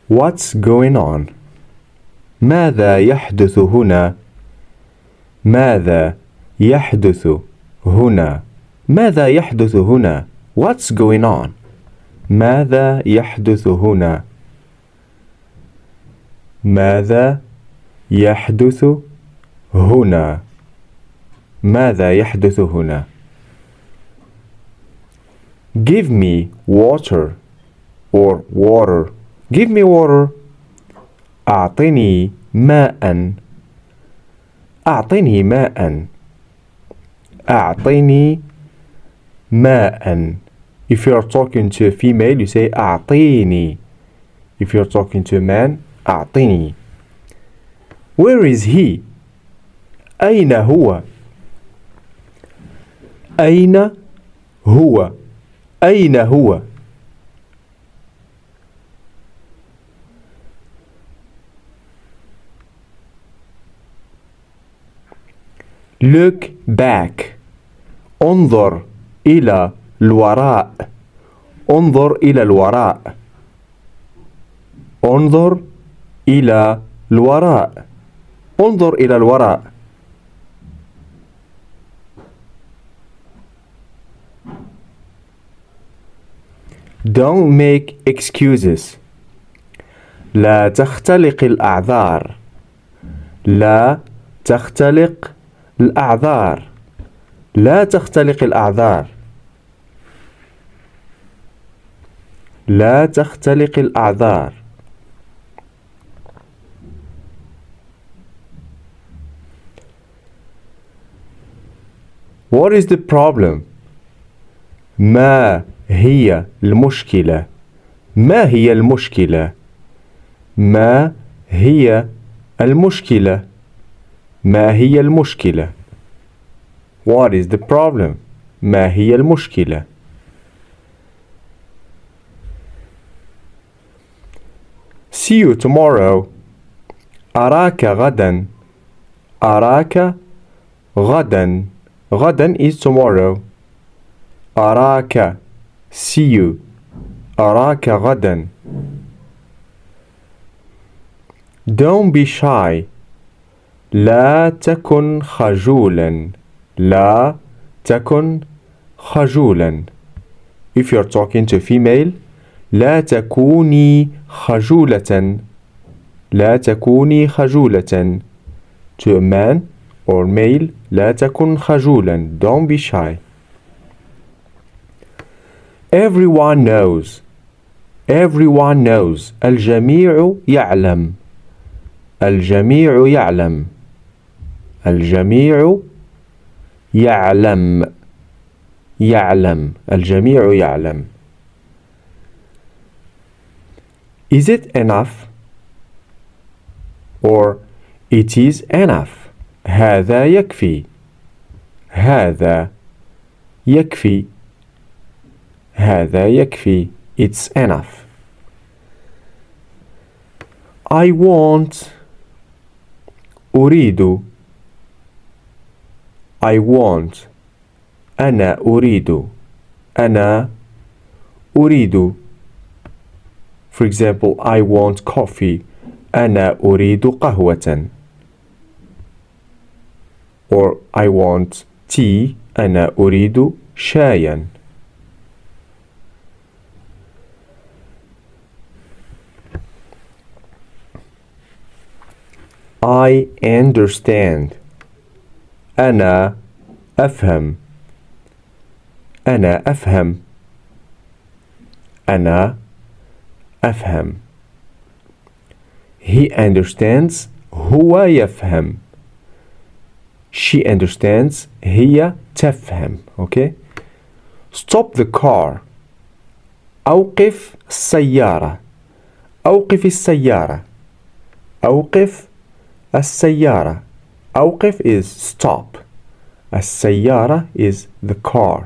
What's going on? ماذا يحدث هنا؟ ماذا يحدث هنا؟ ماذا يحدث هنا؟ What's going on? ماذا يحدث هنا؟ ماذا يحدث هنا؟ ماذا يحدث هنا؟ Give me water or water. Give me water. أعطني ماء. أعطني ماء. أعطني ماء. If you are talking to a female, you say أعطيني. If you are talking to a man, أعطني. Where is he? أين هو؟ أين هو؟ أين هو؟ Look back. انظر إلى الوراء. انظر إلى الوراء. انظر إلى الوراء. انظر إلى الوراء. Don't make excuses. لا تختلق الأعذار. لا تختلق الأعذار. لا تختلق الأعذار. لا تختلق الأعذار. What is the problem? ما هي المشكلة؟ ما هي المشكلة؟ ما هي المشكلة؟ ما هي المشكلة؟ What is the problem? ما هي المشكلة؟ See you tomorrow. أراك غدا. أراك غدا. غدا is tomorrow. أراك. See you. أراك غدا. Don't be shy. لا تكن خجولا. لا تكن خجولا. If you're talking to a female, لا تكوني خجولة. لا تكوني خجولة. To a man or male, لا تكن خجولا. Don't be shy. Everyone knows. Everyone knows. الجميع يعلم. الجميع يعلم. الجميع يعلم. يعلم. الجميع يعلم. Is it enough? Or it is enough. هذا يكفي. هذا يكفي. هذا يكفي. It's enough. I want. أريد. I want. أنا أريد. أنا أريد. For example, I want coffee. أنا أريد قهوة. Or I want tea. أنا أريد شايا. I understand. أنا أفهم. أنا أفهم. أنا أفهم. He understands. هو يفهم. She understands. هي تفهم. Okay. Stop the car. أوقف السيارة. أوقف السيارة. أوقف السيارة. أوقف is stop. السيارة is the car.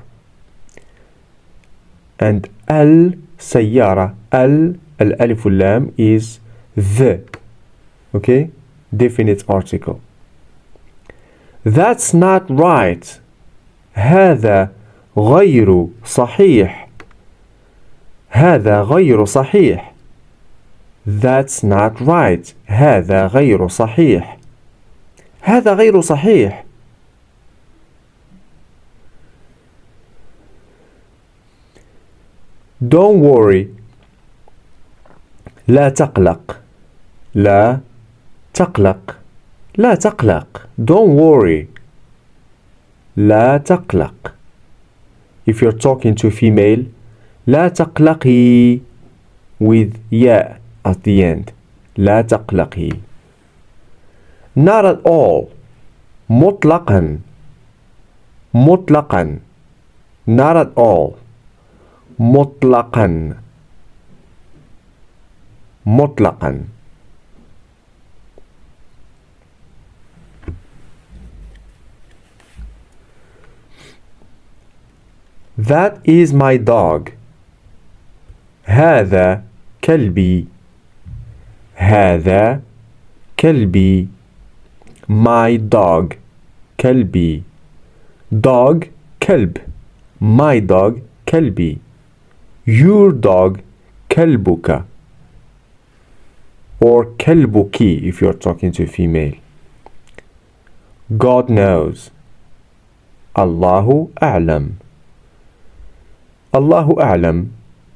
And السيارة الألف واللام is the. Okay? Definite article. That's not right. هذا غير صحيح. هذا غير صحيح. That's not right. هذا غير صحيح. هذا غير صحيح. Don't worry. لا تقلق. لا تقلق. لا تقلق. Don't worry. لا تقلق. If you're talking to a female, لا تقلقي with ياء at the end. لا تقلقي. Not at all. مطلقا. مطلقا. Not at all. مطلقا. مطلقا. That is my dog. هذا كلبي. هذا كلبي. My dog. كلبي. Dog كلب. My dog كلبي. Your dog كلبك. Or كلبك if you're talking to a female. God knows. الله أعلم. الله أعلم.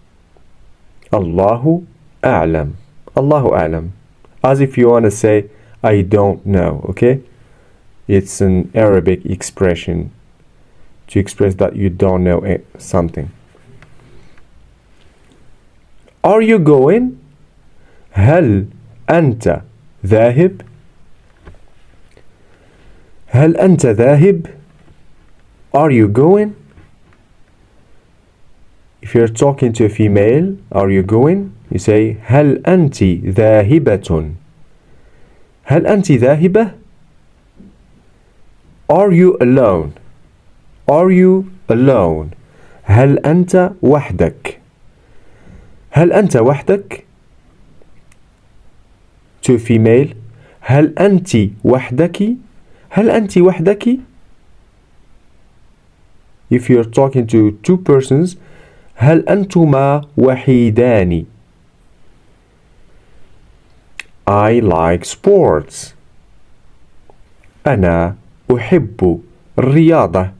الله أعلم. الله أعلم. As if you want to say, I don't know, okay? It's an Arabic expression to express that you don't know something. Are you going? هل أنت ذاهب؟ هل أنت ذاهب؟ Are you going? If you're talking to a female, are you going? You say هل أنت ذاهبة؟ هل أنت ذاهبة؟ Are you alone? Are you alone? هل أنت وحدك؟ هل أنت وحدك؟ To a female, هل أنت وحدك؟ هل أنت وحدك؟ If you're talking to two persons, هل أنتما وحيدان؟ I like sports. أنا أحب الرياضة.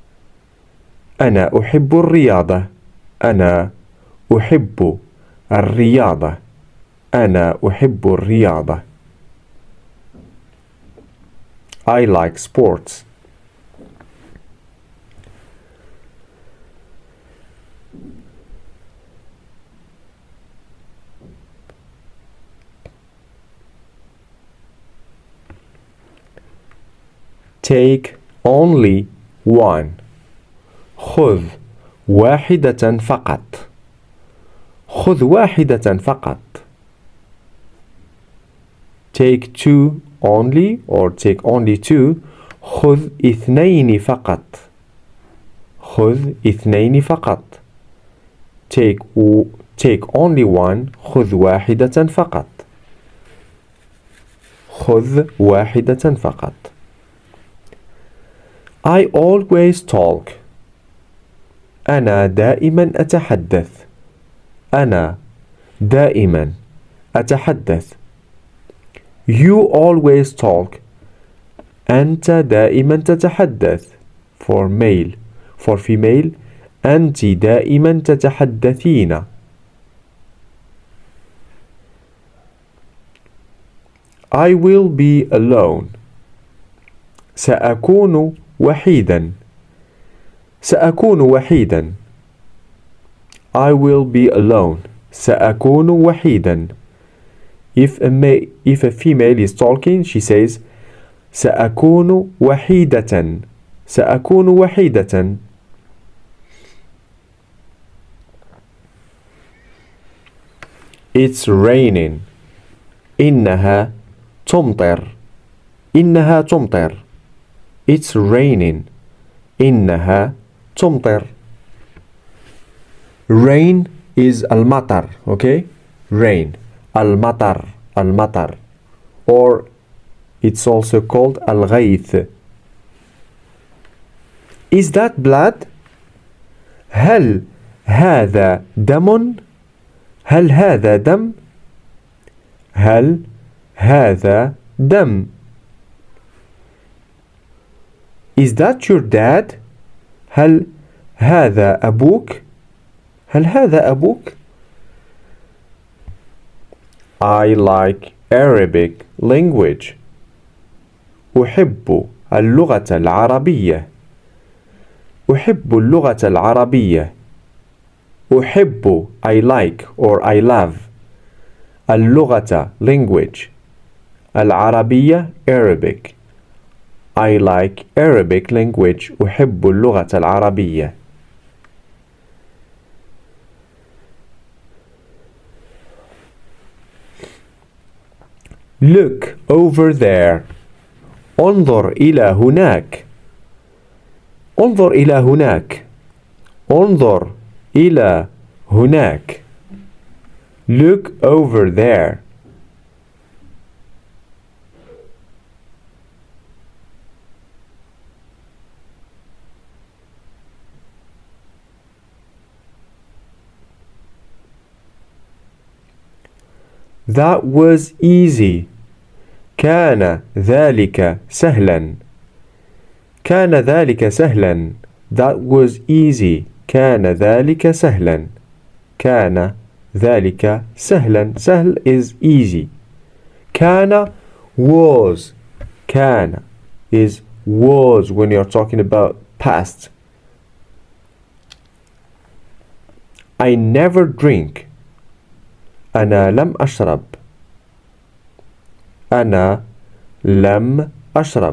أنا أحب الرياضة. أنا أحب الرياضة. أنا أحب الرياضة. I like sports. Take only one. خذ واحدة فقط. خذ واحدة فقط. Take two only or take only two. خذ اثنين فقط. خذ اثنين فقط. Take only one. خذ واحدة فقط. خذ واحدة فقط. I always talk. أنا دائما أتحدث. أنا دائما أتحدث. You always talk. أنت دائما تتحدث. For male. For female, أنت دائما تتحدثين. I will be alone. سأكون وحيدا. سأكون وحيدا. I will be alone. سأكون وحيدا. If a female is talking, she says سأكون وحيدة. سأكون وحيدة. It's raining. إنها تمطر. إنها تمطر. It's raining. إنها تمطر. Rain is المطر. Okay? Rain. المطر. المطر. Or it's also called الغيث. Is that blood? هل هذا دم؟ هل هذا دم؟ هل هذا دم؟ Is that your dad? هل هذا أبوك؟ هل هذا أبوك؟ I like Arabic language. أحب اللغة العربية. أحب اللغة العربية. أحب I like or I love اللغة language العربية Arabic. I like Arabic language. أحب اللغة العربية. Look over there. انظر إلى هناك. انظر إلى هناك. انظر إلى هناك. Look over there. That was easy. كان ذلك سهلا. كان ذلك سهلا. That was easy. كان ذلك سهلا. كان ذلك سهلا. سهل is easy. كان was. كان is was when you're talking about past. I never drink. أنا لم أشرب. أنا لم أشرب.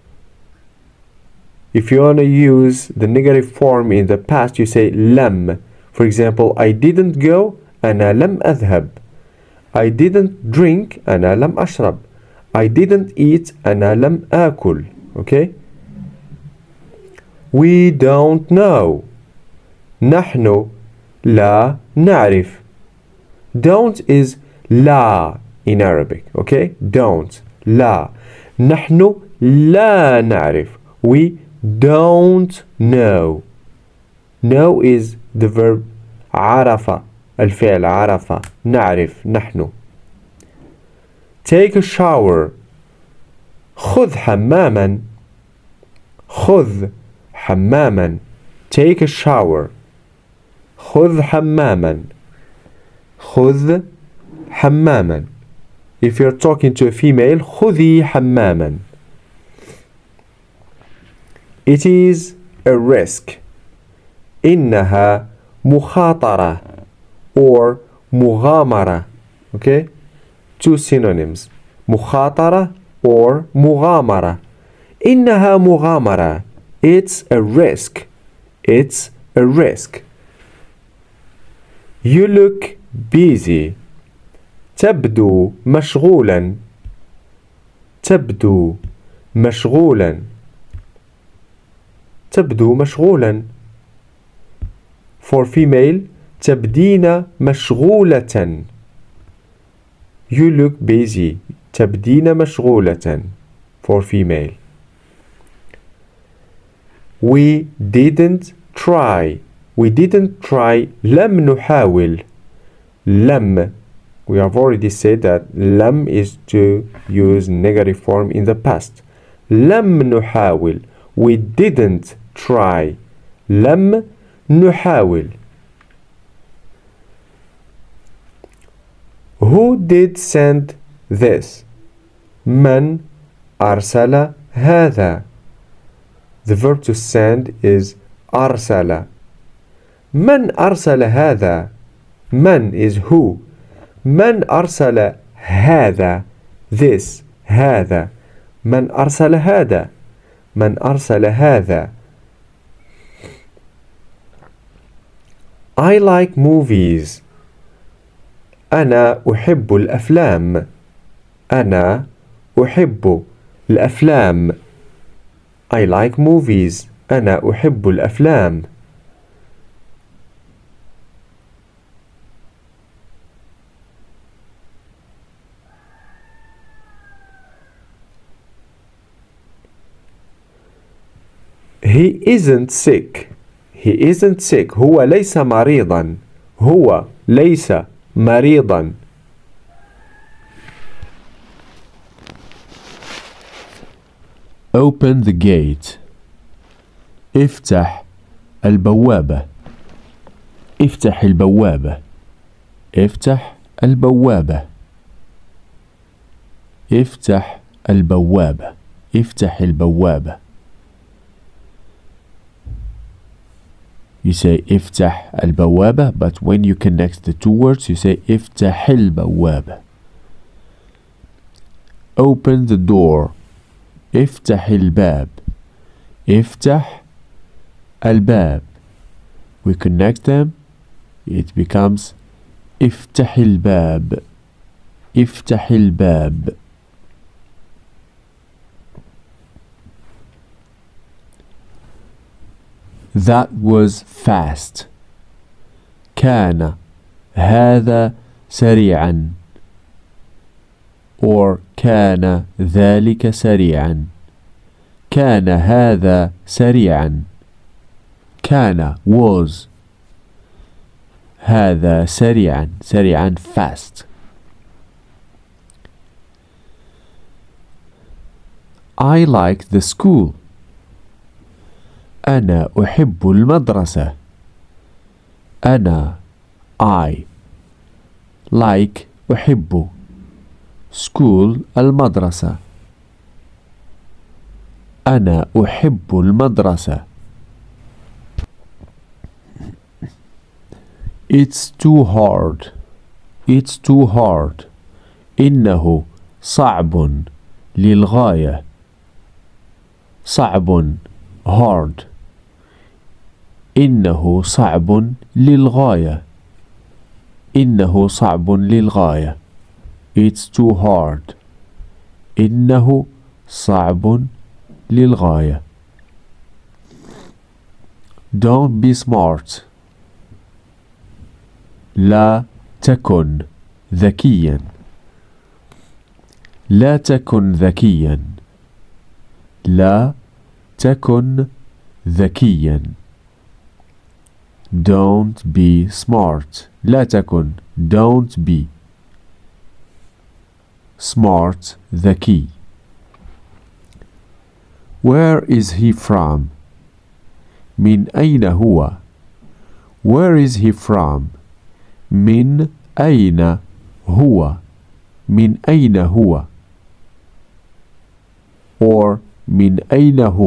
If you want to use the negative form in the past, you say لم. For example, I didn't go. أنا لم أذهب. I didn't drink. أنا لم أشرب. I didn't eat. أنا لم آكل. Okay? We don't know. نحن لا نعرف. Don't is لا in Arabic. Okay? Don't. لا. نحن لا نعرف. We don't know. Know is the verb عرف. الفعل عرف. نعرف. نحن. Take a shower. خذ حماما. خذ حماما. Take a shower. خذ حماما. خذ حماما. If you're talking to a female, خذي حماما. It is a risk. إنها مخاطرة or مغامرة. Okay? Two synonyms. مخاطرة or مغامرة. إنها مغامرة. It's a risk. It's a risk. You look busy. تبدو مشغولا. تبدو مشغولا. تبدو مشغولا. For female, تبدين مشغولة. You look busy. تبدين مشغولة. For female. We didn't try. We didn't try. لم نحاول. لم. We have already said that لم is to use negative form in the past. لم نحاول. We didn't try. لم نحاول. Who did send this? من أرسل هذا. The verb to send is أرسل. من أرسل هذا. من is who. من أرسل هذا. This. هذا. من أرسل هذا. من أرسل هذا. I like movies. أنا أحب الأفلام. أنا أحب الأفلام. I like movies. أنا أحب الأفلام. He isn't sick. He isn't sick. هو ليس مريضا. هو ليس مريضا. Open the gate. افتح البوابة. افتح البوابة. افتح البوابة. افتح البوابة. افتح البوابة. You say افتح البوابة, but when you connect the two words you say افتح البوابة. Open the door. افتح الباب. افتح الباب. We connect them, it becomes افتح الباب. افتح الباب. That was fast. كان هذا سريعا. Or كان ذلك سريعا. كان هذا سريعا. كان was. هذا سريعا. سريعا fast. I like the school. أنا أحب المدرسة. أنا I like أحب school المدرسة. أنا أحب المدرسة. It's too hard. It's too hard. إنه صعب للغاية. صعب hard. إنه صعب للغاية. إنه صعب للغاية. It's too hard. إنه صعب للغاية. Don't be smart. لا تكن ذكيا. لا تكن ذكيا. لا تكن ذكيا. Don't be smart. لا تكن. Don't be smart. ذكي. Where is he from? من أين هو? Where is he from? من أين هو? من أين هو? Or من أين هو?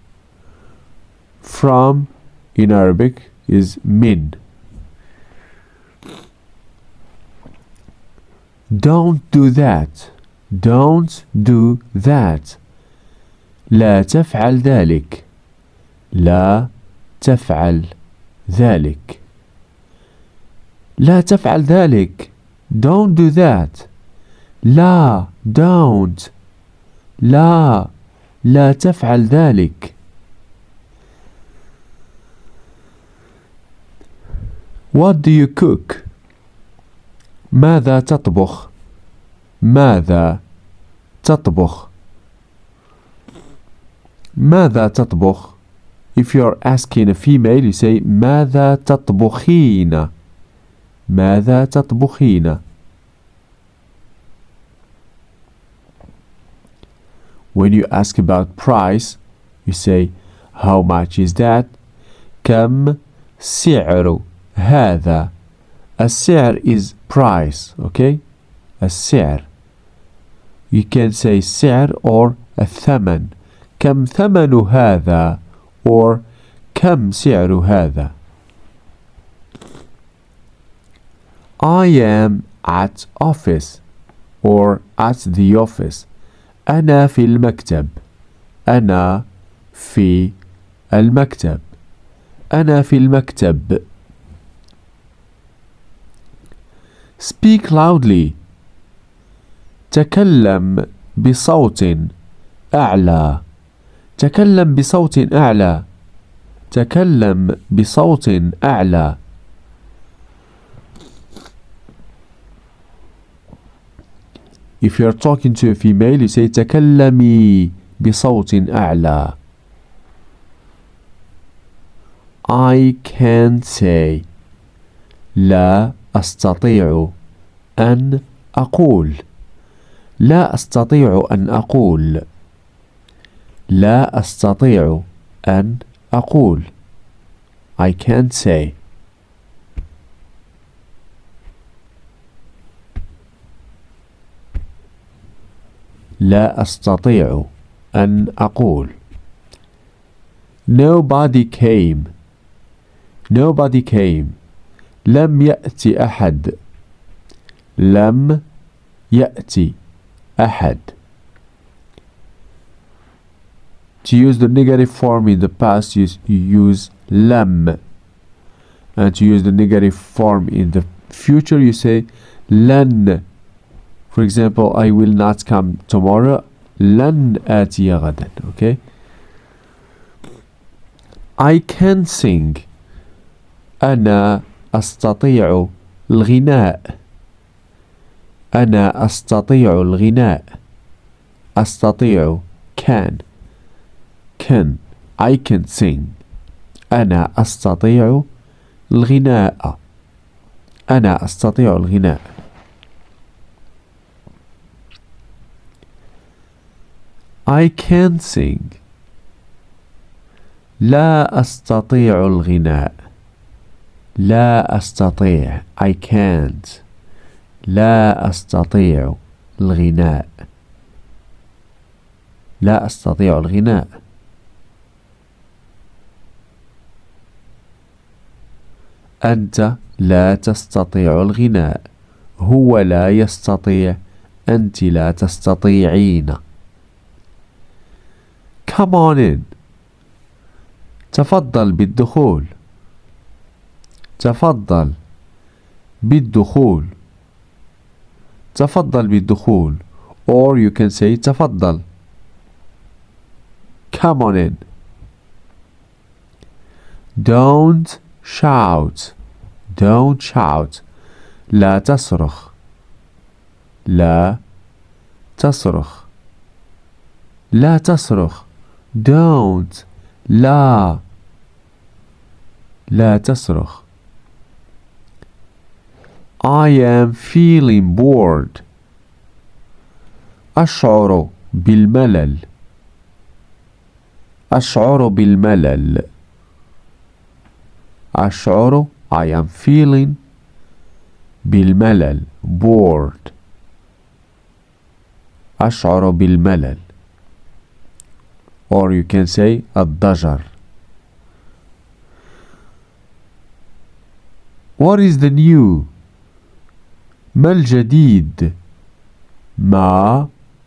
From in Arabic is min. Don't do that. Don't do that. لا تفعل ذلك. لا تفعل ذلك. لا تفعل ذلك. Don't do that. لا don't. لا لا تفعل ذلك. What do you cook? ماذا تطبخ؟ ماذا تطبخ؟ ماذا تطبخ؟ If you're asking a female you say ماذا تطبخين؟ ماذا تطبخين؟ When you ask about price you say how much is that? كم سعر هذا؟ السعر is price, okay? السعر. You can say السعر or الثمن. كم ثمن هذا or كم سعر هذا. I am at office or at the office. أنا في المكتب. أنا في المكتب. أنا في المكتب. Speak loudly. تكلم بصوت أعلى. تكلم بصوت أعلى. تكلم بصوت أعلى. If you're talking to a female you say تكلمي بصوت أعلى. I can't say. لا أستطيع أن أقول. لا أستطيع أن أقول. لا أستطيع أن أقول. I can't say. لا أستطيع أن أقول. Nobody came. Nobody came. لم يأتي أحد. لم يأتي أحد. To use the negative form in the past, you use لم. And to use the negative form in the future, you say لن. For example, I will not come tomorrow. لن آتي غدا. Okay? I can sing. أنا أستطيع الغناء. أنا أستطيع الغناء. أستطيع can. I can sing. أنا أستطيع الغناء. أنا أستطيع الغناء. I can sing. لا أستطيع الغناء. لا أستطيع. I can't. لا أستطيع الغناء. لا أستطيع الغناء. أنت لا تستطيع الغناء. هو لا يستطيع. أنت لا تستطيعين. Come on in. تفضل بالدخول. تفضل بالدخول. تفضل بالدخول. Or you can say تفضل. Come on in. Don't shout. Don't shout. لا تصرخ. لا تصرخ. لا تصرخ. Don't. لا. لا تصرخ. I am feeling bored. أشعر بالملل. أشعر بالملل. أشعر I am feeling بالملل. bored. أشعر بالملل. Or you can say الضجر. What is the new? ما الجديد؟ ما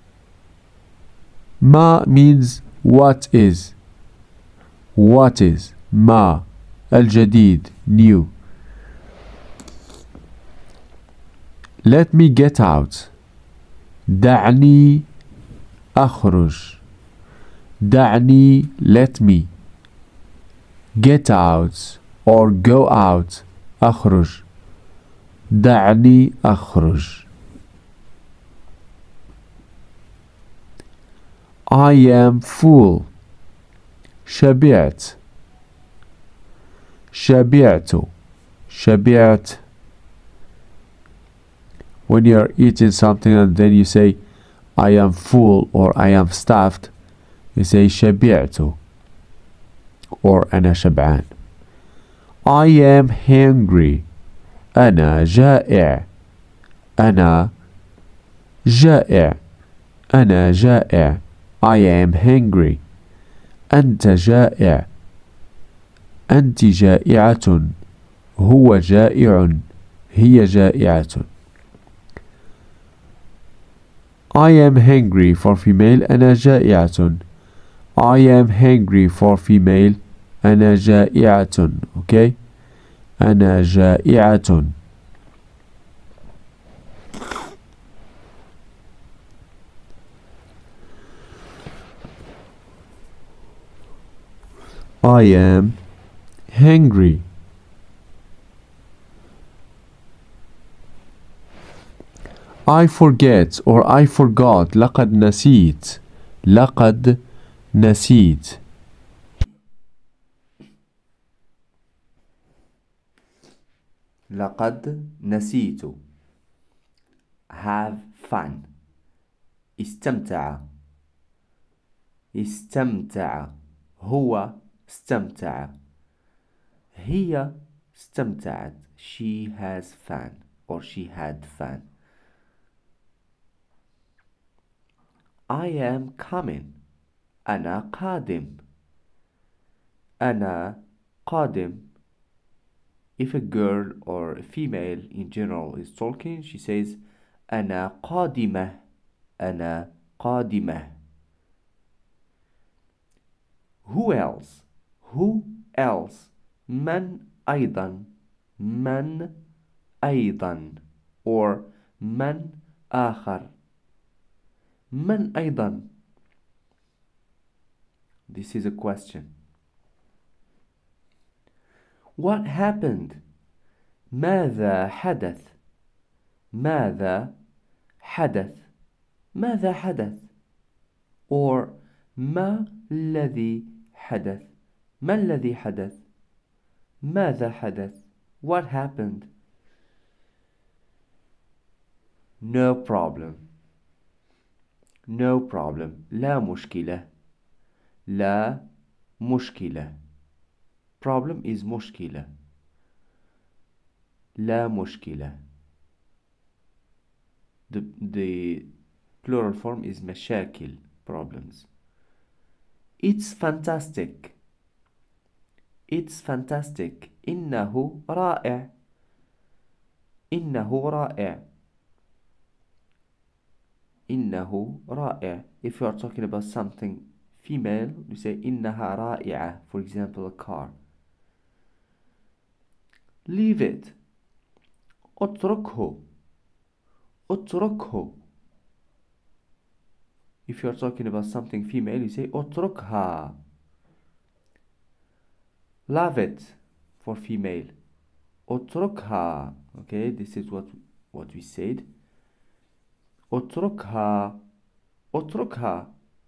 means what is. What is ما الجديد new. Let me get out. دعني أخرج. دعني let me get out or go out. أخرج. دعني أخرج. I am full. شبعت. شبعت. شبعت. When you are eating something and then you say I am full or I am stuffed, you say شبعت or أنا شبعان. I am hungry. أنا جائع. أنا جائع. أنا جائع. I am hungry. أنت جائع. أنت جائعة. هو جائع. هي جائعة. I am hungry for female. أنا جائعة. I am hungry for female. أنا جائعة. Okay? أنا جائعة. I am hungry. I forget or I forgot. لقد نسيت. لقد نسيت. لقد نسيت. have fun. استمتع. استمتع. هو استمتع. هي استمتعت. She has fun or she had fun. I am coming. أنا قادم. أنا قادم. If a girl or a female in general is talking, she says أنا قادمة. أنا قادمة. Who else? Who else? من أيضا. من أيضا or من آخر. من أيضا. This is a question. What happened? ماذا حدث؟ ماذا حدث؟ ماذا حدث؟ or ما الذي حدث؟ ما الذي حدث؟ ماذا حدث؟ What happened? No problem. No problem. لا مشكلة. لا مشكلة. Problem is مشكلة. لا مشكلة. The plural form is مشاكل. Problems. It's fantastic. It's fantastic. إنه رائع. إنه رائع. إنه رائع. If you are talking about something female, you say إنها رائعة. For example, a car. Leave it. اتركه. اتركه. If you are talking about something female, you say اتركها. Love it for female. اتركها. Okay, this is what we said. اتركها. اتركها.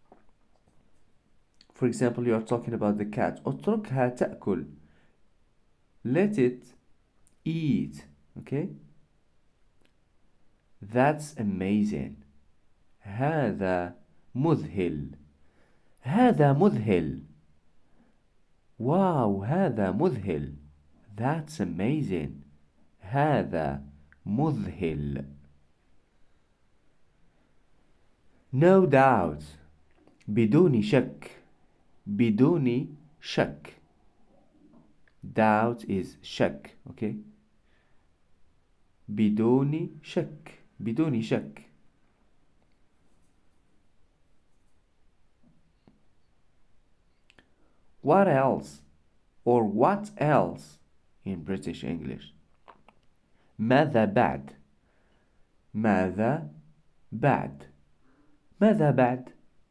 For example, you are talking about the cat. اتركها تأكل. Let it eat. Okay? That's amazing. هذا مذهل. هذا مذهل. واو هذا مذهل. That's amazing. هذا مذهل. No doubt. بدون شك. بدون شك. Doubt is شك. Okay? بدون شك. بدون شك. What else? Or what else in British English? ماذا بعد؟ ماذا بعد؟ ماذا بعد؟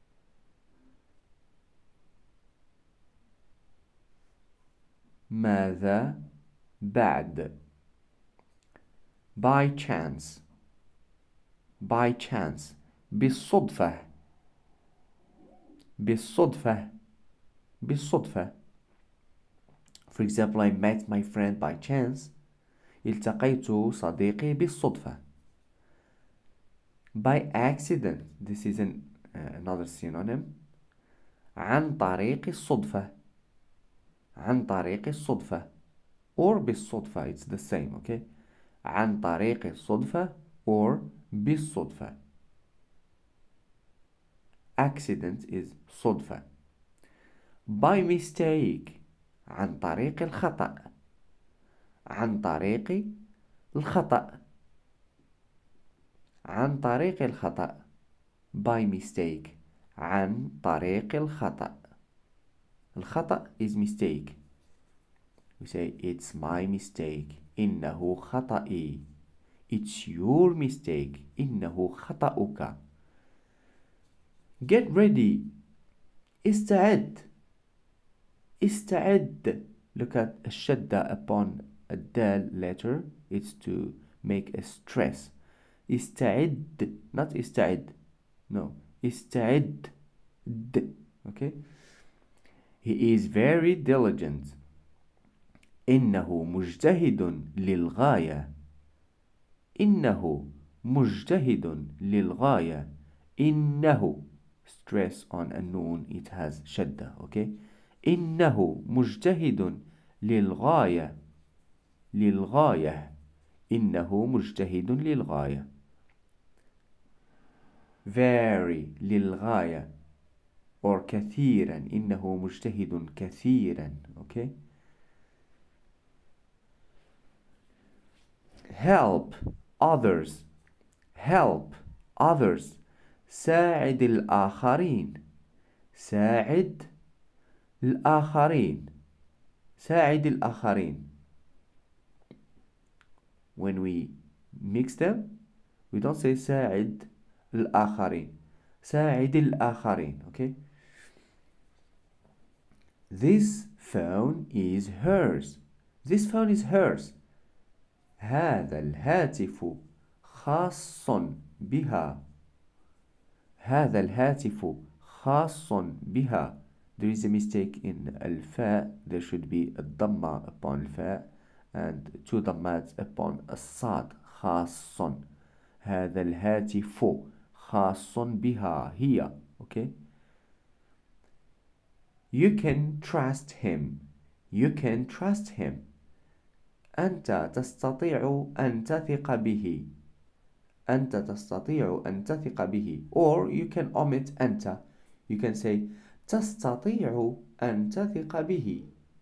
ماذا بعد؟ By chance. By chance. بالصدفة. بالصدفة. بالصدفة. For example, I met my friend by chance. التقيت صديقي بالصدفة. By accident. This is another synonym. عن طريق الصدفة. عن طريق الصدفة. Or بالصدفة. It's the same, okay? عن طريق الصدفة or بالصدفة. Accident is صدفة. By mistake. عن طريق الخطأ. عن طريق الخطأ. عن طريق الخطأ. By mistake. عن طريق الخطأ. الخطأ is mistake. We say it's my mistake. إنه خطئي. It's your mistake. إنه خطأك. Get ready. استعد. استعد. Look at الشدة upon a dal letter. It's to make a stress. استعد. Not استعد. No. استعد. Okay? He is very diligent. إنه مجتهد للغاية. إنه مجتهد للغاية. إنه stress on a noon, it has شدة. Okay. إنه مجتهد للغاية. للغاية. إنه مجتهد للغاية. very للغاية or كثيرا. إنه مجتهد كثيرا. Okay. help others. help others. ساعد الآخرين. ساعد الآخرين. ساعد الآخرين. When we mix them, we don't say ساعد الآخرين. ساعد الآخرين. Okay. This phone is hers. This phone is hers. هذا الهاتف خاص بها. هذا الهاتف خاص بها. There is a mistake in الفاء. There should be a ضمة upon الفاء and two ضمات upon الصاد. خاص. هذا الهاتف خاص بها. هي. Okay. You can trust him. You can trust him. أنت تستطيع أن تثق به. أنت تستطيع أن تثق به. Or you can omit أنت. You can say تستطيع أن تثق به.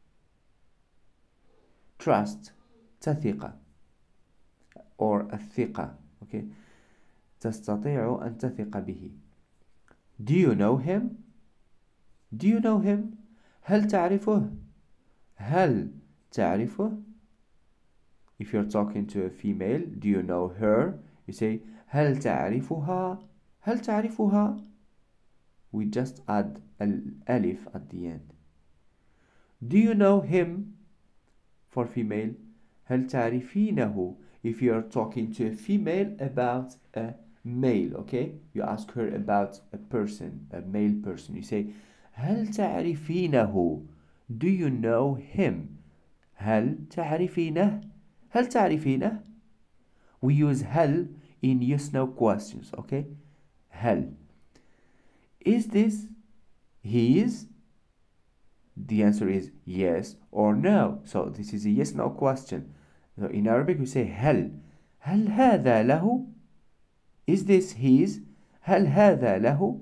Trust تثق or الثقة. Okay. تستطيع أن تثق به. Do you know him? Do you know him? هل تعرفه؟ هل تعرفه? If you're talking to a female, do you know her? You say هل تعرفها؟ هل تعرفها? We just add الألف at the end. Do you know him? For female, هل تعرفينه? If you're talking to a female about a male, okay? You ask her about a person, a male person. You say هل تعرفينه? Do you know him? هل تعرفينه? هل تعرفينه? We use هل in yes no questions. Okay. هل. Is this his? The answer is yes or no. So this is a yes no question. So in Arabic we say هل. هل هذا له? Is this his? هل هذا له?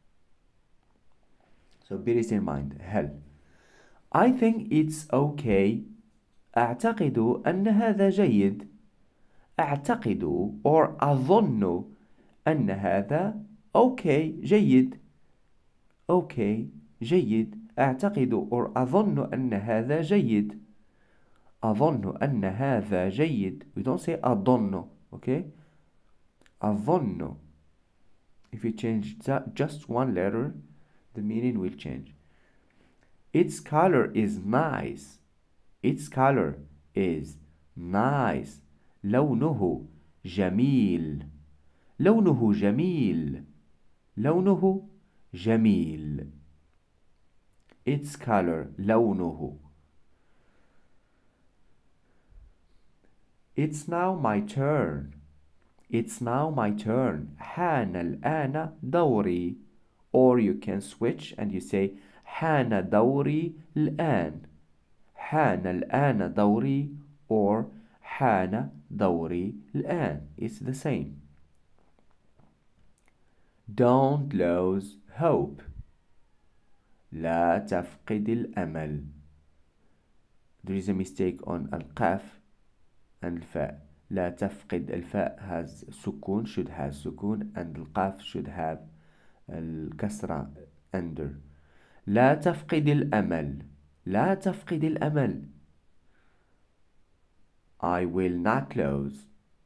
So bear this in mind. هل. I think it's okay. أعتقد أن هذا جيد. أعتقد or أظن أن هذا okay جيد. Okay جيد. أعتقد or أظن أن هذا جيد. أظن أن هذا جيد. We don't say أظن. Okay. أظن. If you change just one letter, the meaning will change. Its color is nice. Its color is nice. لونه جميل. لونه جميل. لونه جميل. Its color لونه. It's now my turn. It's now my turn. حان الآن دوري. Or you can switch and you say حان دوري الآن. حان الآن دوري or حان دوري الآن. It's the same. Don't lose hope. لا تفقد الأمل. There is a mistake on القاف and الفاء. لا تفقد. الفاء has سكون, should have سكون, and القاف should have الكسرة under. لا تفقد الأمل. لا تفقد الأمل. I will not lose.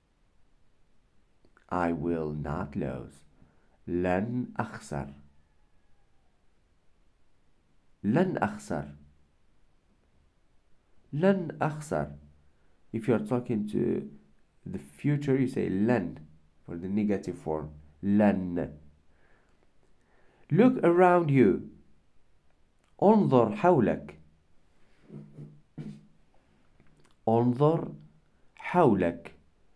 I will not lose. لن أخسر. لن أخسر. لن أخسر. If you are talking to the future, you say لن for the negative form. لن. Look around you. انظر حولك. انظر حولك.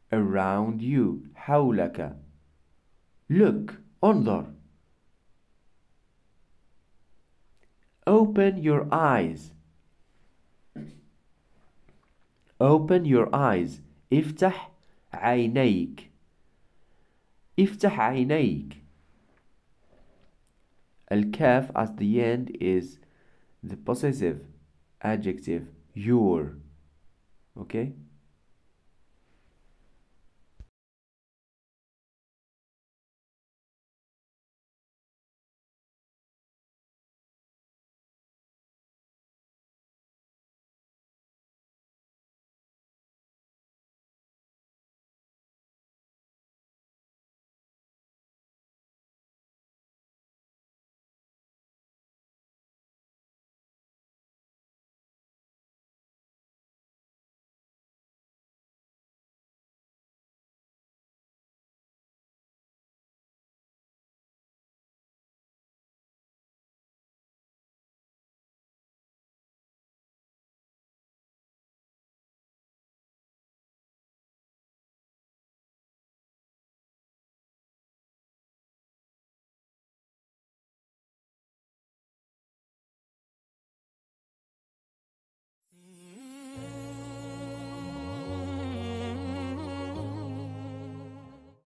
Around you. حولك. Look. انظر. Open your eyes. Open your eyes. افتح عينيك. افتح عينيك. الكاف at the end is the possessive adjective your. Okay?